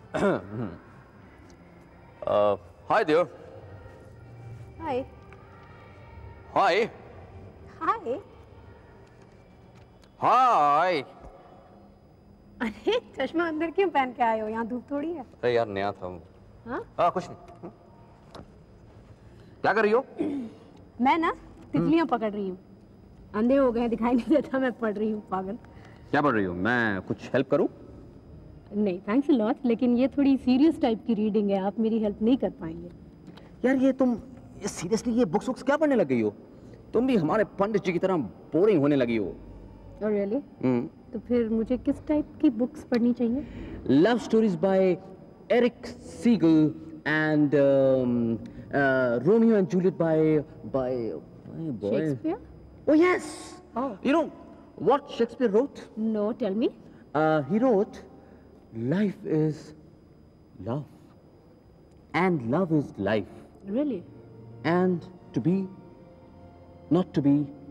Hi there. Hi. Hi. Hi. Hi. अरे चश्मा अंदर क्यों पहन के आए हो? यहाँ धूप थोड़ी है। अरे यार नया था। हाँ? कुछ नहीं। क्या कर रही हो? मैं ना तितलियाँ पकड़ रही हूँ। अंधे हो गए, दिखाई नहीं देता, मैं पढ़ रही हूँ, पागल। क्या पढ़ रही हो? मैं कुछ हेल्प करूँ? नहीं थैंक्स अ लॉट, लेकिन ये थोड़ी सीरियस टाइप की रीडिंग है, आप मेरी हेल्प नहीं कर पाएंगे। यार ये तुम सीरियसली ये बुक्स क्या पढ़ने लग गई हो? तुम भी हमारे पंडित जी की तरह बोरिंग होने लगी हो। Oh really? तो फिर मुझे किस टाइप की बुक्स पढ़नी चाहिए? Love stories by Eric Segal and Romeo and Juliet by Shakespeare? Oh yes. Oh. You know what Shakespeare wrote? No, tell me. He wrote, "Life is love, and love is life, Really? and to be, not to be,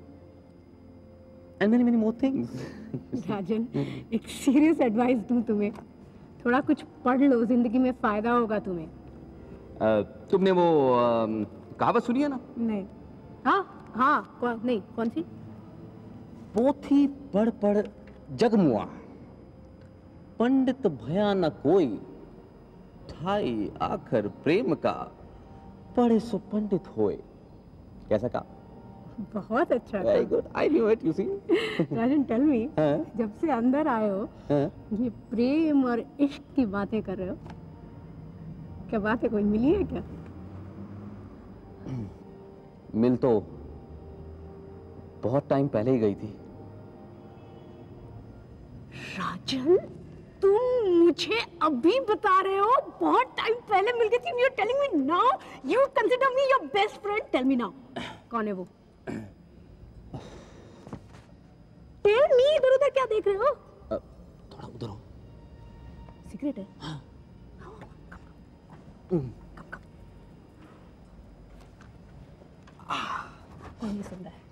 and many more things." Rajan, एक serious advice दूं तुम्हें, थोड़ा कुछ पढ़ लो, जिंदगी में फायदा होगा तुम्हें। तुमने वो कहावत सुनी है ना? नहीं। हाँ, कौन सी? पोथी पढ़ पढ़ जगमुआ, पंडित भया न कोई, ठाई आखर प्रेम का, पढ़े सो पंडित होए। कैसा कहा? बहुत अच्छा। Very good. I knew it. You see? Rajan, tell me, हाँ? जब से अंदर आए हो, हाँ? ये प्रेम और इश्क की बातें कर रहे हो, क्या बात है, कोई मिली है क्या? मिल तो बहुत टाइम पहले ही गई थी। राजन, तुम मुझे अभी बता रहे हो बहुत टाइम पहले मिल गई थी? You are telling me now you consider me your best friend? Tell me now, कौन है वो? टेल मी, इधर उधर क्या देख रहे हो? थोड़ा उधर हो। सीक्रेट है? हाँ। कौन नहीं सुन रहा है?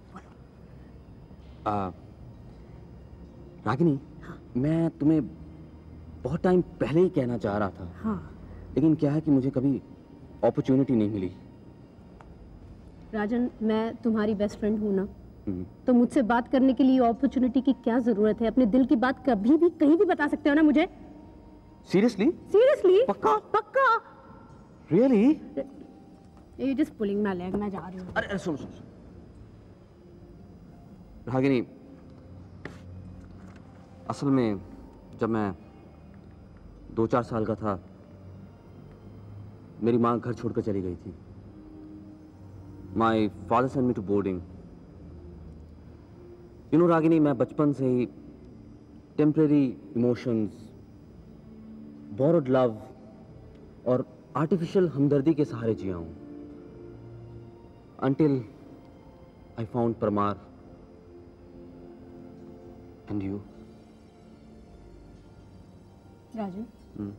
रागिनी, हाँ। मैं तुम्हें बहुत टाइम पहले ही कहना चाह रहा था। हाँ। लेकिन क्या है कि मुझे कभी अपॉर्चुनिटी नहीं मिली। राजन, मैं तुम्हारी बेस्ट फ्रेंड हूँ ना, तो मुझसे बात करने के लिए अपॉर्चुनिटी की क्या जरूरत है? अपने दिल की बात कभी भी कहीं भी बता सकते हो ना मुझे। सीरियसली? सीरियसली? पक्का? पक्का। रियली? ये जस्ट पुलिंग माय लेग, मैं जा रही हूँ। अरे सुन। रागिनी, असल में जब मैं 2-4 साल का था, मेरी माँ घर छोड़कर चली गई थी। My father sent me to boarding. You know Ragini, मैं बचपन से ही टेम्परेरी इमोशंस, बोरोड लव और आर्टिफिशियल हमदर्दी के सहारे जिया हूं, until I found Parmar and you. राजन,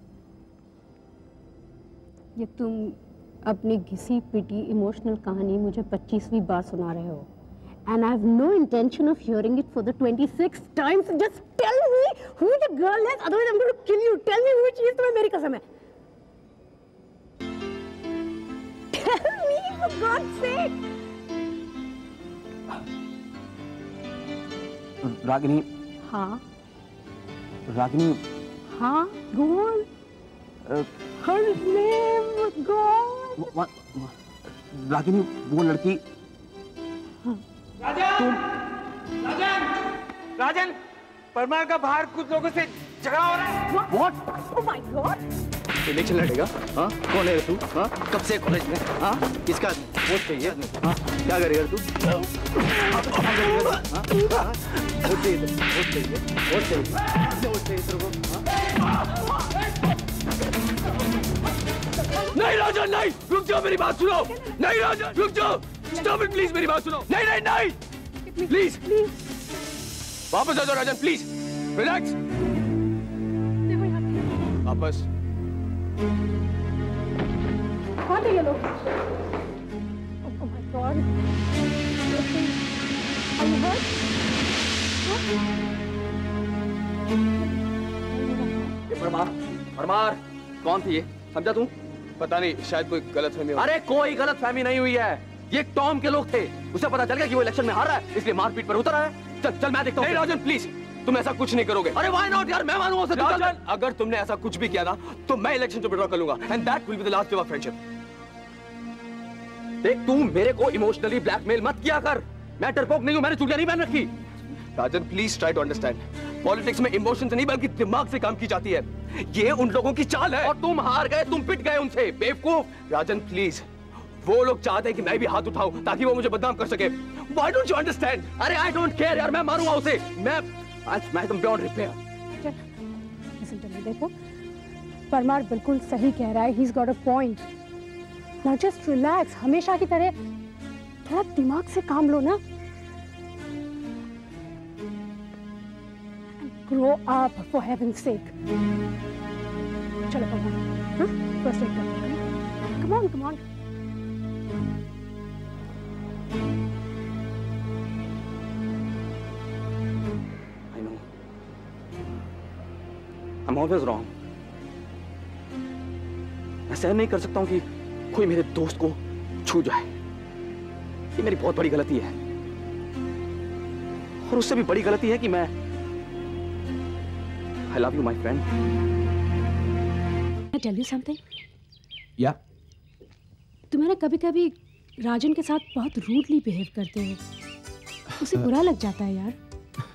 ये तुम अपनी घिसी पिटी इमोशनल कहानी मुझे 25वीं बार सुना रहे हो, and I have no intention of hearing it for the 26th time. So just tell me who the girl is, otherwise I'm going to kill you. Tell me who she is. तुम्हें मेरी कसम है। Tell me, for God's sake. Ragini. हाँ। रागिनी। हाँ, go on. Her name, go on. Ragini, वो लड़की। राजन, परमार का बाहर कुछ लोगों से झगड़ा हो रहा है। What? Oh my God. Election लड़ेगा? हाँ? कौन है तू? हाँ? कब से कॉलेज में? हाँ? किसका वोट चाहिए? हाँ? क्या करेगा तू? वोट चाहिए तेरे को? नहीं राजन, नहीं, रुक जाओ, मेरी बात सुनो। नहीं राजन, रुक जाओ, स्टॉप इट प्लीज, मेरी बात सुनो। नहीं प्लीज, वापस आ जाओ राजन, प्लीज रिलैक्स। वापस। कौन है ये लोग? Oh my God. Are you hurt? ये परमार परमार, कौन थी ये? समझा तू? पता नहीं, शायद कोई गलतफहमी। अरे कोई गलतफहमी नहीं हुई है, ये टॉम के लोग थे। उसे पता चल गया कि वो इलेक्शन में हार रहा है, इसलिए मारपीट पर उतर आया। चल चल मैं देखता हूँ। नहीं राजन प्लीज, तुम ऐसा कुछ नहीं करोगे। अरे व्हाई नॉट यार, मैं मानूंगा उसे। राजन अगर तुमने ऐसा कुछ भी किया ना तो मैं इलेक्शन से विड्रॉ कर लूंगा and that will be the last day of friendship. देख तू मेरे को इमोशनली ब्लैकमेल मत किया कर, मैं डरपोक नहीं हूं, मैंने चूड़ियां नहीं पहन रखी। Rajan please try to understand, politics में इमोशन से नहीं बल्कि दिमाग से काम की जाती है। ये उन लोगों की चाल है और तुम हार गए, तुम पिट गए उनसे, बेवकूफ। राजन प्लीज, वो लोग चाहते हैं कि मैं भी हाथ उठाऊं ताकि वो मुझे बदनाम कर सके। Why don't you understand? अरे I don't care यार, मैं मारूंगा उसे, मैं तुम beyond repair। Listen to me, देखो परमार बिल्कुल सही कह रहा है, he's got a point। Now just relax, हमेशा की तरह थोड़ा दिमाग से काम लो ना। Grow up for heaven's sake। चलो परमार, हाँ? First aid करते हैं। Come on, come on। I know, I'm always wrong। मैं सहन नहीं कर सकता हूं कि कोई मेरे दोस्त को छू जाए, ये मेरी बहुत बड़ी गलती है। और उससे भी बड़ी गलती है कि मैं I love you, my friend। Can I tell you something? Yeah. तुम्हारा कभी-कभी राजन के साथ बहुत रूडली बिहेव करते हो, उसे बुरा लग जाता है यार।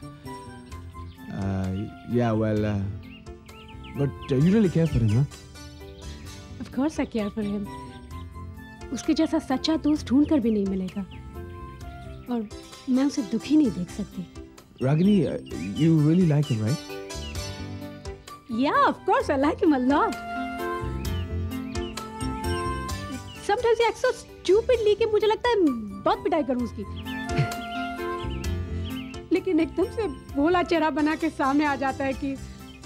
Yeah, well, but you really care for him, huh? Of course I care for him। उसके जैसा सच्चा दोस्त ढूंढ कर भी नहीं मिलेगा, और मैं उसे दुखी नहीं देख सकती। Ragini, you really like him, right? Yeah, of course I like him a lot। Sometimes he acts so stupidly कि मुझे लगता है बहुत पिटाई करूं उसकी। लेकिन एकदम से भोला चेहरा बना के सामने आ जाता है कि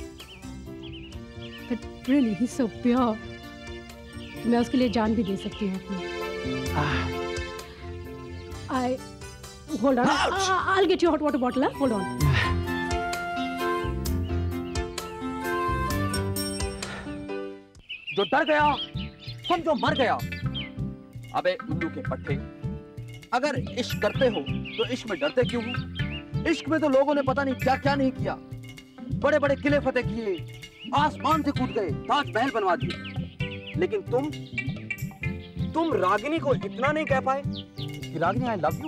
But really he's so pure। मैं उसके लिए जान भी दे सकती हूँ अपनी। Hold on, I'll get you a hot water bottle, huh? Hold on। जो डर गया समझो मर गया। अबे उल्लू के पट्टे, अगर इश्क करते हो तो इश्क में डरते क्यों हो? इश्क में तो लोगों ने पता नहीं क्या क्या नहीं किया, बड़े बड़े किले फतेह किए, आसमान से कूद गए, ताजमहल बनवा दिए। लेकिन तुम रागिनी को इतना नहीं कह पाए कि Ragini I love you.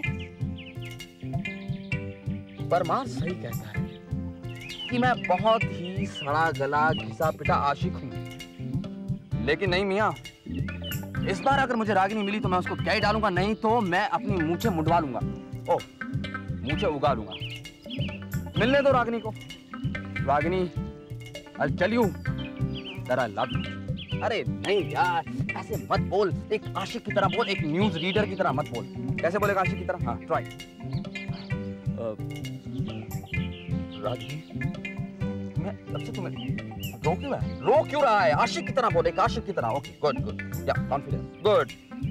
Parmar सही कहता है कि मैं बहुत ही सड़ा गला घिसा पिटा आशिक हूं, लेकिन नहीं मियां, इस बार अगर मुझे रागिनी मिली तो मैं उसको क्या ही डालूंगा, नहीं तो मैं अपनी मूंछें मुंडवा लूंगा। ओह, मूंछें उगा लूंगा। मिलने दो रागिनी को। Ragini, I'll tell you that I love you। अरे नहीं यार, ऐसे मत बोल, एक आशिक की तरह बोल, एक न्यूज रीडर की तरह मत बोल। कैसे बोलेगा आशिक की तरह? हाँ ट्राई। रागिनी, मैं तब से तुम्हें रो क्यों रहा है? आशिक की तरह बोले, एक आशिक की तरह। Okay good good, yeah confidence, good.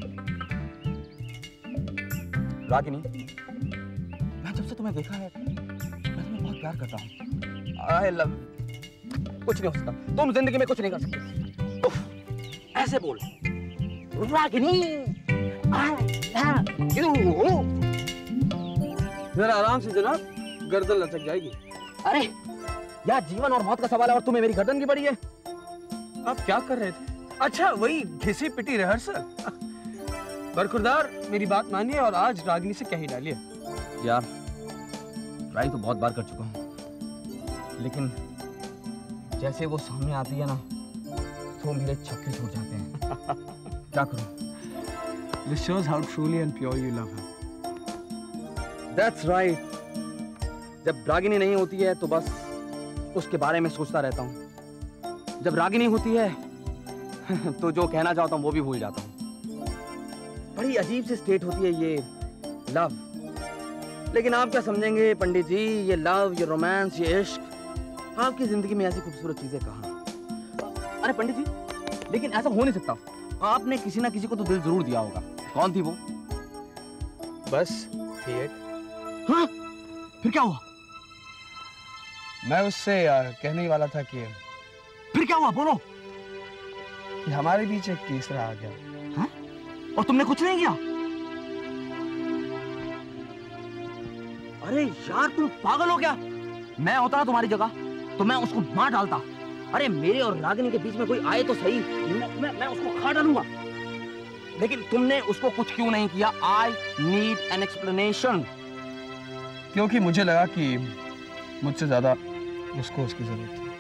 Ragini, मैं जब से तुम्हें देखा है मैं तुम्हें बहुत प्यार करता हूँ। I love. कुछ नहीं हो सकता, तुम जिंदगी में कुछ नहीं कर सकते। ऐसे बोल, रागिनी आई लव यू। जरा आराम से जनाब, गर्दन लचक जाएगी। अरे यार, जीवन और मौत का सवाल है और तुम्हें मेरी गर्दन की पड़ी है। आप क्या कर रहे थे? अच्छा, वही घिसी पिटी रिहर्सल। बरखुरदार, मेरी बात मानिए और आज रागिनी से कह ही डालिए। यार ट्राई तो बहुत बार कर चुका हूँ, लेकिन जैसे वो सामने आती है ना तो मेरे छक्के छूट जाते हैं। क्या करूँ? This shows how truly and pure you love her। That's right। जब रागिनी नहीं होती है तो बस उसके बारे में सोचता रहता हूँ। जब रागिनी होती है तो जो कहना चाहता हूँ वो भी भूल जाता हूँ। बड़ी अजीब सी स्टेट होती है ये लव। लेकिन आप क्या समझेंगे पंडित जी, ये लव, ये रोमांस, ये इश्क, आपकी जिंदगी में ऐसी खूबसूरत चीजें कहाँ? अरे पंडित जी, लेकिन ऐसा हो नहीं सकता। आपने किसी ना किसी को तो दिल जरूर दिया होगा। कौन थी वो? बस थी एक। हाँ? फिर क्या हुआ? मैं उससे कहने ही वाला था कि फिर क्या हुआ, बोलो। कि हमारे बीच एक तीसरा आ गया। हाँ? और तुमने कुछ नहीं किया? अरे यार, तुम पागल हो क्या? मैं होता ना तुम्हारी जगह तो मैं उसको मार डालता। अरे मेरे और रागिनी के बीच में कोई आए तो सही, मैं उसको खा डालूंगा। लेकिन तुमने उसको कुछ क्यों नहीं किया? I need an explanation. क्योंकि मुझे लगा कि मुझसे ज्यादा उसको उसकी जरूरत थी।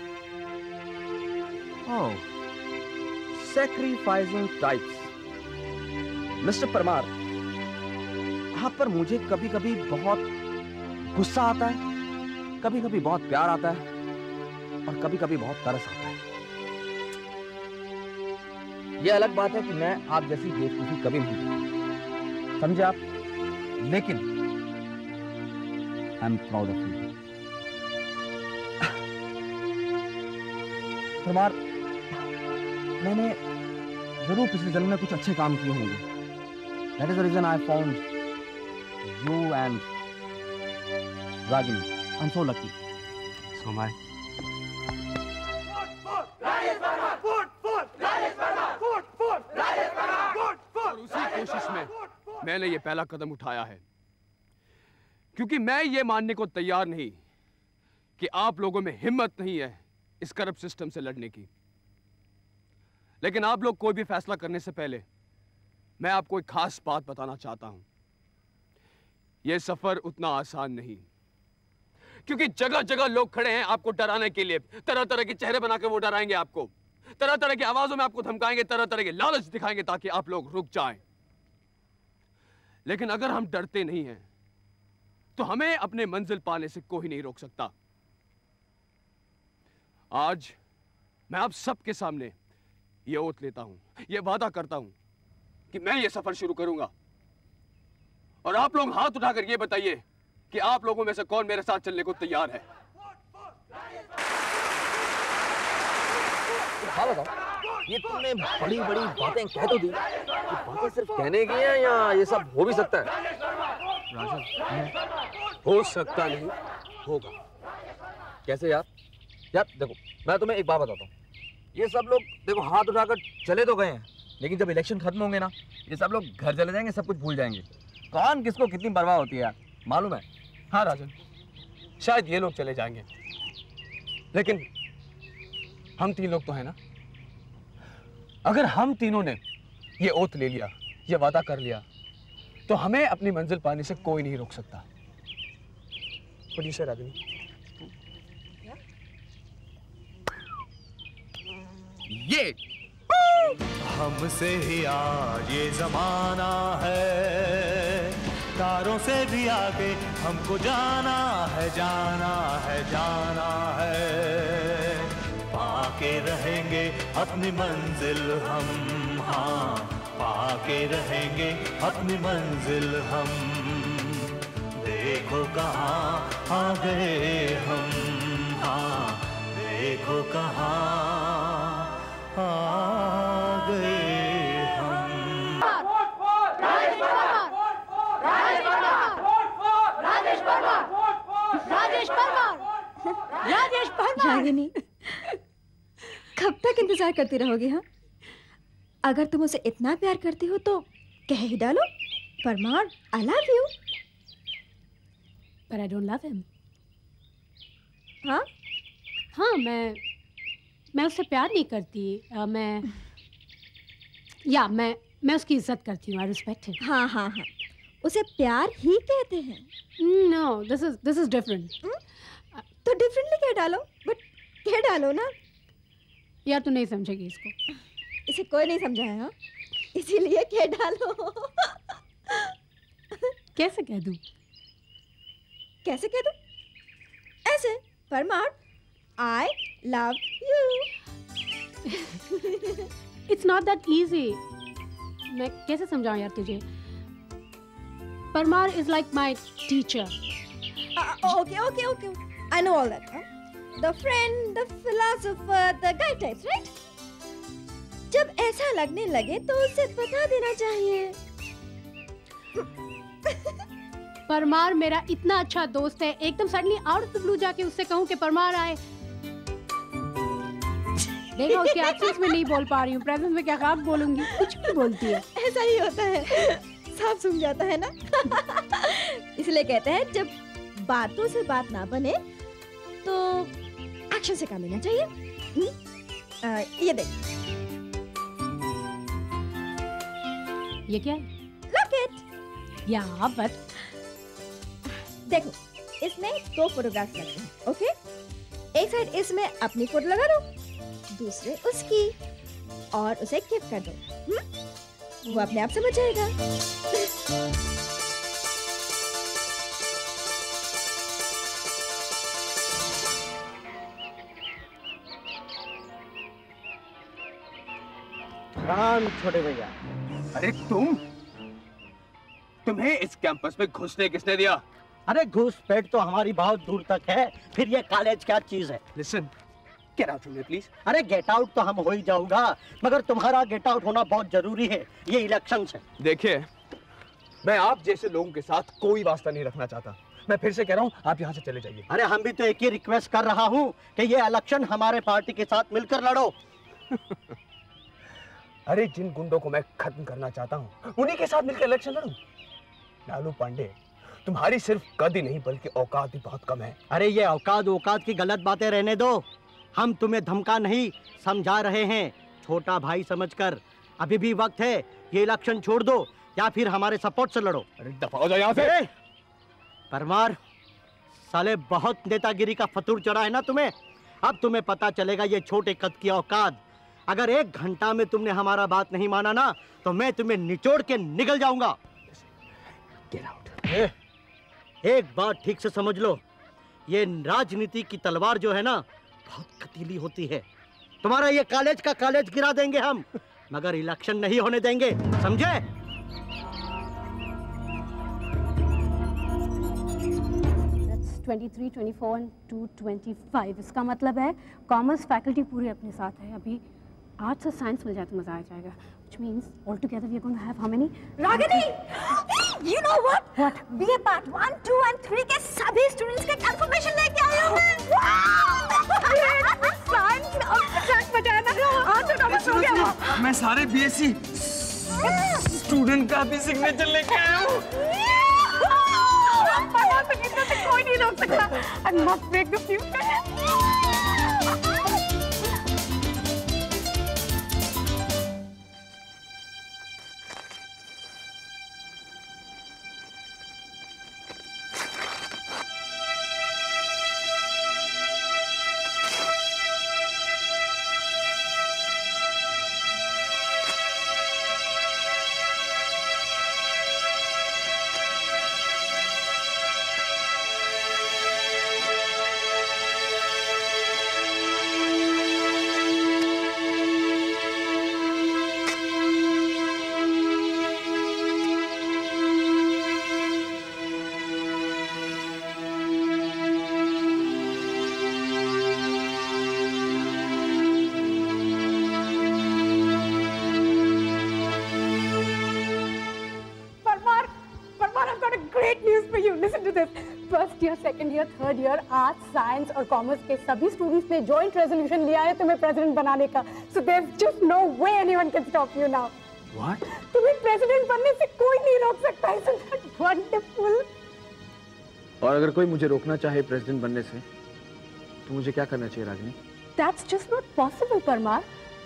Oh, sacrificing types. Mister Parmar, आप पर मुझे कभी कभी बहुत गुस्सा आता है, कभी कभी बहुत प्यार आता है और कभी कभी बहुत तरस आता है। यह अलग बात है कि मैं आप जैसी बेवकूफी कभी नहीं करता, समझे आप? लेकिन I am proud of you Parmar. मैंने जरूर पिछले जन्म में कुछ अच्छे काम किए होंगे। That is the reason I found you and Ragini. I'm so lucky. So am I. और उसी कोशिश में मैंने ये पहला कदम उठाया है, क्योंकि मैं ये मानने को तैयार नहीं कि आप लोगों में हिम्मत नहीं है इस करप्ट सिस्टम से लड़ने की। लेकिन आप लोग कोई भी फैसला करने से पहले मैं आपको एक खास बात बताना चाहता हूं। यह सफर उतना आसान नहीं, क्योंकि जगह जगह लोग खड़े हैं आपको डराने के लिए। तरह तरह के चेहरे बना के वो डराएंगे आपको, तरह तरह की आवाजों में आपको धमकाएंगे, तरह तरह के लालच दिखाएंगे ताकि आप लोग रुक जाएं। लेकिन अगर हम डरते नहीं हैं तो हमें अपने मंजिल पाने से कोई नहीं रोक सकता। आज मैं आप सबके सामने ये ओथ लेता हूं, ये वादा करता हूं कि मैं ये सफर शुरू करूंगा। और आप लोग हाथ उठाकर ये बताइए कि आप लोगों में से कौन मेरे साथ चलने को तैयार है। हाँ बताओ, ये तुमने बड़ी बड़ी बातें कह तो दी, ये बातें सिर्फ कहने की हैं या ये सब हो भी सकता है? राजन, हो सकता नहीं, होगा। कैसे यार? यार देखो, मैं तुम्हें एक बात बताता हूँ। ये सब लोग देखो हाथ उठाकर चले तो गए हैं, लेकिन जब इलेक्शन खत्म होंगे ना, ये सब लोग घर चले जाएंगे, सब कुछ भूल जाएंगे। कौन किसको कितनी परवाह होती है यार, मालूम है? हाँ राजन, शायद ये लोग चले जाएंगे, लेकिन हम तीन लोग तो हैं ना। अगर हम तीनों ने ये ओथ ले लिया, ये वादा कर लिया, तो हमें अपनी मंजिल पाने से कोई नहीं रोक सकता। What do you say, Ragini? ये हमसे ही आज ये जमाना है, तारों से भी आगे हमको जाना है, जाना है, जाना है। पाके रहेंगे अपनी मंजिल हम, हाँ पाके रहेंगे अपनी मंजिल हम। देखो कहाँ आ गए हम, हाँ देखो कहाँ आ गए हम। राजेश परमार, राजेश परमार। रागिनी, कब तक इंतजार करती रहोगी? हाँ, अगर तुम उसे इतना प्यार करती हो तो कह ही डालो, Parmar I love you. But I don't love him. हाँ हाँ, मैं उससे प्यार नहीं करती। मैं उसकी इज्जत करती हूँ। I respect him. हाँ हाँ हाँ, उसे प्यार ही कहते हैं। No, this is different. तो डिफरेंटली कह डालो, बट कह डालो ना। यार तू नहीं समझेगी इसको। इसे कोई नहीं समझा है, हाँ? इसीलिए कह डालो। कैसे कह दूँ? कैसे कह दूँ? ऐसे, Parmar I love you. It's not that easy. मैं कैसे समझाऊँ यार तुझे? Parmar is like my teacher. Okay. I know all that. Huh? The friend, the philosopher, the guy types, right? जब ऐसा लगने लगे तो उसे बता देना चाहिए। परमार मेरा इतना अच्छा दोस्त है, एकदम suddenly out of the blue जाके उससे कहूँ कि परमार आए। देखो उसके एब्सेंस में नहीं बोल पा रही हूँ, प्रेजेंस में क्या खास बोलूंगी, कुछ भी बोलती है। ऐसा ही होता है, साफ सुन जाता है ना। इसलिए कहते हैं जब बातों से बात ना बने तो एक्शन से काम लेना चाहिए। ये देख, ये क्या है? लॉकेट। या बट देखो, इसमें 2 फोटोग्राफ्स लगते हैं, ओके? एक साइड इसमें अपनी फोटो लगा दो, दूसरे उसकी, और उसे गिफ्ट कर दो। वो अपने आप समझ जाएगा। राम छोटे भैया। अरे तुम्हें इस कैंपस में घुसने किसने दिया? अरे घुसपैठ तो हमारी बहुत दूर तक है, फिर ये कॉलेज क्या चीज है? Listen, get out from here please. अरे गेट आउट तो हम हो ही जाऊंगा, मगर तुम्हारा गेट आउट होना बहुत जरूरी है, ये इलेक्शन है। देखिए, मैं आप जैसे लोगों के साथ कोई वास्ता नहीं रखना चाहता। मैं फिर से कह रहा हूँ, आप यहाँ से चले जाइए। अरे हम भी तो एक ही रिक्वेस्ट कर रहा हूँ कि ये इलेक्शन हमारे पार्टी के साथ मिलकर लड़ो। अरे जिन गुंडों को मैं खत्म करना चाहता हूँ उन्हीं के साथ मिलकर इलेक्शन लड़ूं। लालू पांडे, तुम्हारी सिर्फ कद ही नहीं बल्कि औकात भी बहुत कम है। अरे ये औकात की गलत बातें रहने दो, हम तुम्हें धमका नहीं समझा रहे हैं, छोटा भाई समझकर। अभी भी वक्त है, ये इलेक्शन छोड़ दो या फिर हमारे सपोर्ट से लड़ो। अरे दफा हो जाओ यहाँ से। परमार, साले बहुत नेतागिरी का फतूर चढ़ा है ना तुम्हें। अब तुम्हें पता चलेगा ये छोटे कद की औकात। अगर 1 घंटा में तुमने हमारा बात नहीं माना ना तो मैं तुम्हें निचोड़ के निकल जाऊंगा। Get out. एक बात ठीक से समझ लो, ये राजनीति की तलवार जो है ना बहुत कतीली होती है। तुम्हारा ये कॉलेज का कॉलेज गिरा देंगे हम, मगर इलेक्शन नहीं होने देंगे, समझे? That's 23, 24 and 225। इसका मतलब है कॉमर्स फैकल्टी पूरी अपने साथ है। अभी आर्ट्स और साइंस मिल जाए तो मजा आ जाएगा। Which means altogether we are going to have how many? Ragini, you know what? What? BA part 1, 2 and 3 के सभी स्टूडेंट्स का कंफर्मेशन लेके आई हूँ मैं। साइंस बचाना, आज तो नंबर हो गया। मैं सारे बीएससी स्टूडेंट का भी सिग्नेचर लेके आया हूँ। कोई नहीं रोक सकता। I must break the future. First year, second year, third year, arts, science और कॉमर्स के सभी स्टूडेंट्स ने जॉइंट रेजोल्यूशन लिया है तुम्हें प्रेसिडेंट बनाने का। So there is just no way anyone can stop you now. What? तुम्हें प्रेसिडेंट बनने से कोई नहीं रोक सकता। Isn't that wonderful? और अगर कोई मुझे रोकना चाहे प्रेसिडेंट बनने से तो मुझे क्या करना चाहिए Ragini? That's just not possible, Parmar.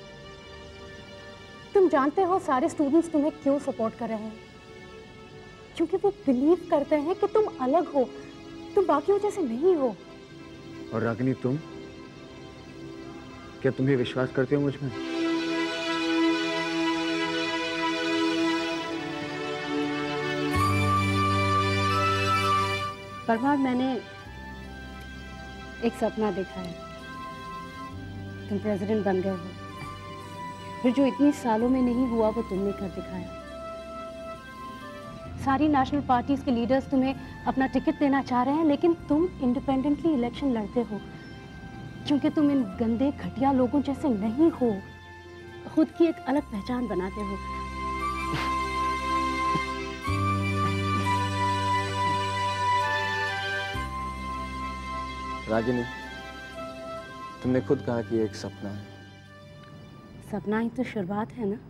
तुम जानते हो सारे स्टूडेंट्स तुम्हें क्यों सपोर्ट कर रहे हैं? क्योंकि वो बिलीव करते हैं कि तुम अलग हो, तुम बाकियों जैसे नहीं हो। और रागिनी तुम, क्या तुम भी विश्वास करते हो मुझ में? परमार, मैंने एक सपना देखा है। तुम प्रेसिडेंट बन गए हो, फिर जो इतनी सालों में नहीं हुआ वो तुमने कर दिखाया। सारी नेशनल पार्टीज के लीडर्स तुम्हें अपना टिकट देना चाह रहे हैं, लेकिन तुम इंडिपेंडेंटली इलेक्शन लड़ते हो क्योंकि तुम इन गंदे घटिया लोगों जैसे नहीं हो, खुद की एक अलग पहचान बनाते हो। रागिनी, तुमने खुद कहा कि एक सपना है, सपना ही तो शुरुआत है ना।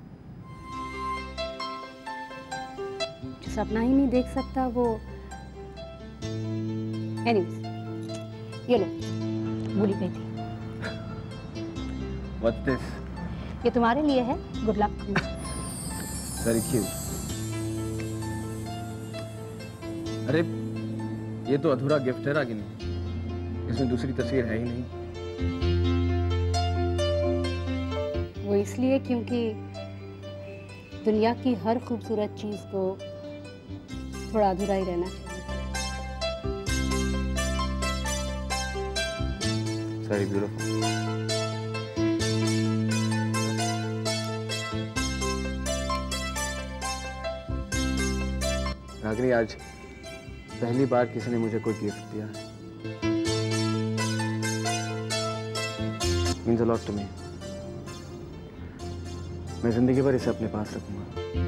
जो सपना ही नहीं देख सकता वो। एनीवेज, ये लो, भूल गई थी। What's this? ये तुम्हारे लिए है, गुड लक। Very cute. अरे ये तो अधूरा गिफ्ट है रागिनी, इसमें दूसरी तस्वीर है ही नहीं। वो इसलिए क्योंकि दुनिया की हर खूबसूरत चीज को थोड़ा अधूरा ही रहना चाहिए। Very beautiful. रागिनी, आज पहली बार किसी ने मुझे कोई गिफ्ट दिया। Means a lot to me. मैं जिंदगी भर इसे अपने पास रखूंगा।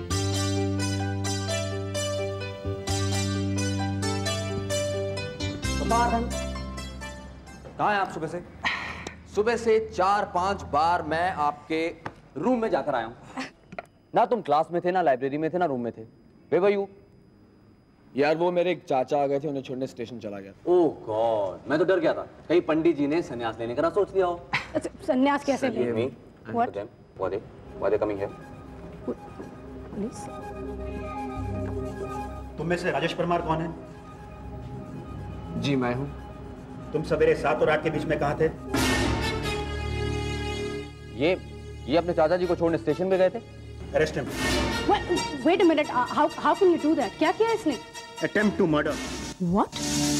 कहाँ हैं आप सुबह से? सुबह से 4-5 बार मैं आपके रूम में जाकर आया हूँ। ना तुम क्लास में थे, ना लाइब्रेरी में थे, ना रूम में थे। Where were you? यार वो मेरे एक चाचा आ गए थे, उन्हें छोड़ने स्टेशन चला गया। ओह गॉड, मैं तो डर गया था कहीं पंडित जी ने संन्यास लेने का ना सोच लिया हो। संन्यास कैसे ले? What? Why they coming here? Please. तुम में से राजेश परमार कौन है? जी मैं हूँ। तुम सवेरे 7 और 8 के बीच में कहाँ थे? ये अपने चाचा जी को छोड़ने स्टेशन पे गए थे। Arrest him. Wait a minute. How can you do that? क्या किया इसने? Attempt to murder. What?